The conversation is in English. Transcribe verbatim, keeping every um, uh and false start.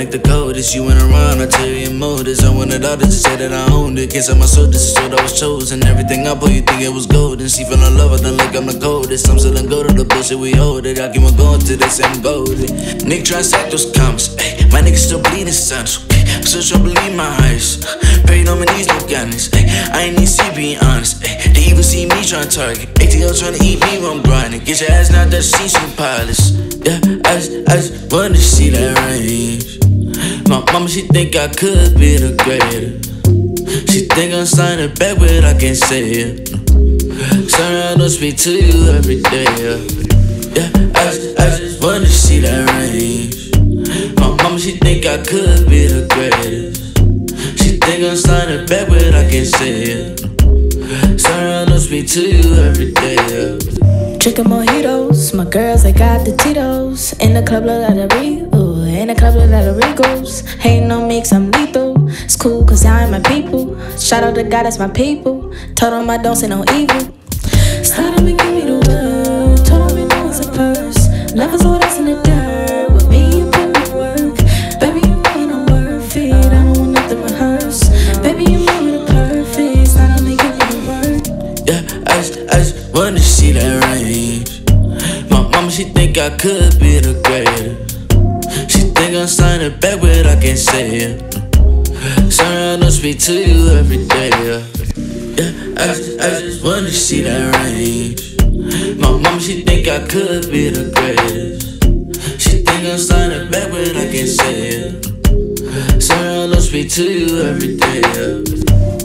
like the coldest. You went around, I tell you your motives. I wanted all this to say that I owned it. Can't sell my soul, this is what I was chosen. Everything I put, you think it was golden. See, feeling love, I done like I'm the coldest. I'm still in go to the bullshit, we hold it. I keep on going till they say I'm golden. Nick try to stack those comments, ayy. My niggas still bleeding sons, okay. I'm still trying to believe my eyes. Prayed on my knees, no guidance, ayy. I ain't need to see, being honest, ayy. They even see me trying to target. A T L trying to eat me while I'm grinding. Get your ass now, that she some pilots. Yeah, I just, I just wanted to see that range. My mama, she think I could be the greatest. She think I'm signing back, but I can't say it. Sorry, I don't speak to you every day. Yeah, I just, I just wanted to see that range. My mama, she think I could be the greatest. She think I'm signing back, but I can't say it. Sorry, I don't speak to you every day. Drinking mojitos, my girls, they got the Tito's. In the club, look like a Rigo. In the club, look like a Rigos. Hating on me, cause I'm lethal. It's cool, cause I ain't my people. Shout out to God, that's my people. Told them I don't say no evil. Started to give me the world. Told me no one's a purse. Love is all that's in the dirt. With me, you put me work. Baby, you know I'm worth it. I don't want nothing rehearsed. Baby, you know the perfect. Started to give me the word. Yeah, I just, I just wanted to see that range. My mama, she think I could be the greatest. She think I'm signing back, but I can't say it. Sorry, I don't speak to you every day. Yeah, I just, I just wanted to see that range. My mama, she think I could be the greatest. She think I'm signing back, but I can't say it. Sorry, I don't speak to you every day.